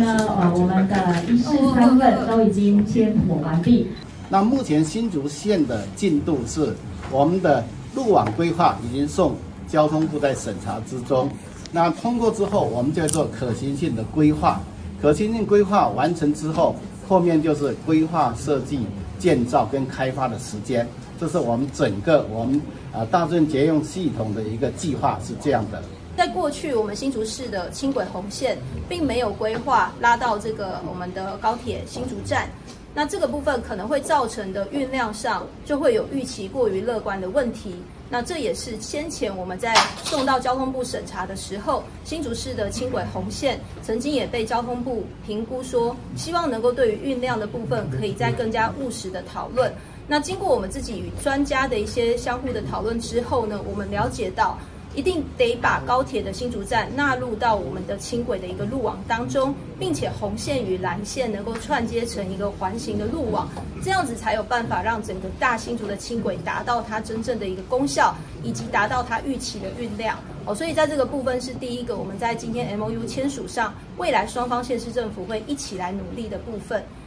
呢，我们的1式3份都已经签妥完毕。 那目前新竹县的进度是，我们的路网规划已经送交通部在审查之中。那通过之后，我们就做可行性的规划。可行性规划完成之后，后面就是规划设计、建造跟开发的时间。这是我们整个大众捷运系统的一个计划是这样的。 在过去，我们新竹市的轻轨红线并没有规划拉到我们的高铁新竹站，那这个部分可能会造成的运量上就会有预期过于乐观的问题。那这也是先前我们在送到交通部审查的时候，新竹市的轻轨红线曾经也被交通部评估说，希望能够对于运量的部分可以再更加务实的讨论。那经过我们自己与专家的一些相互的讨论之后呢，我们了解到，一定得把高铁的新竹站纳入到我们的轻轨的一个路网当中，并且红线与蓝线能够串接成一个环形的路网，这样子才有办法让整个大新竹的轻轨达到它真正的一个功效，以及达到它预期的运量。所以在这个部分是第一个我们在今天 MOU 签署上，未来双方县市政府会一起来努力的部分。